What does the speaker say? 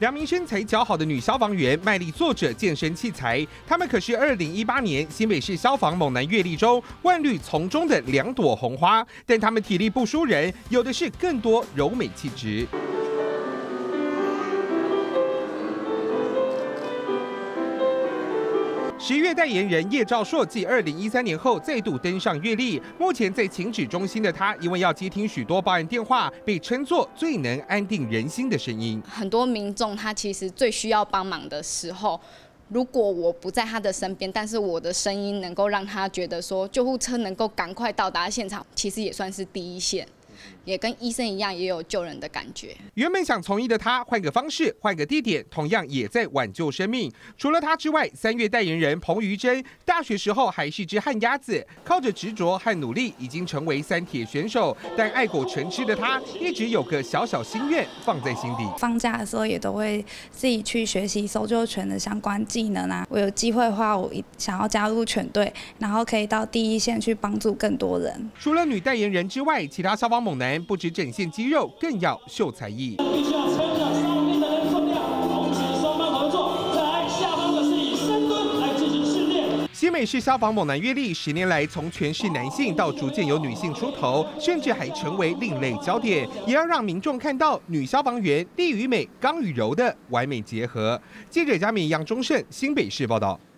两名身材姣好的女消防员卖力做着健身器材，她们可是2018年新北市消防猛男阅历中万绿丛中的2朵红花，但她们体力不输人，有的是更多柔美气质。10月代言人叶兆硕继2013年后再度登上月历，目前在情指中心的他，因为要接听许多报案电话，被称作最能安定人心的声音。 很多民众他其实最需要帮忙的时候，如果我不在他的身边，但是我的声音能够让他觉得说救护车能够赶快到达现场，其实也算是第一线。也跟医生一样，也有救人的感觉。 原本想从医的他，换个方式，换个地点，同样也在挽救生命。除了他之外，3月代言人彭于珍，大学时候还是只旱鸭子，靠着执着和努力，已经成为3铁选手。但爱狗成痴的他，一直有个小小心愿放在心底。 放假的时候也都会自己去学习搜救犬的相关技能啊。我有机会的话，我想要加入犬队，然后可以到第一线去帮助更多人。 除了女代言人之外，其他消防猛男不止展现肌肉，更要秀才艺。必须要撑着上面的人重量，同时双方合作。再来，下方的是以深蹲来进行训练。新北市消防猛男阅历10年来，从全是男性到逐渐有女性出头，甚至还成为另类焦点，也要让民众看到女消防员力与美、刚与柔的完美结合。记者嘉敏、杨忠胜，新北市报道。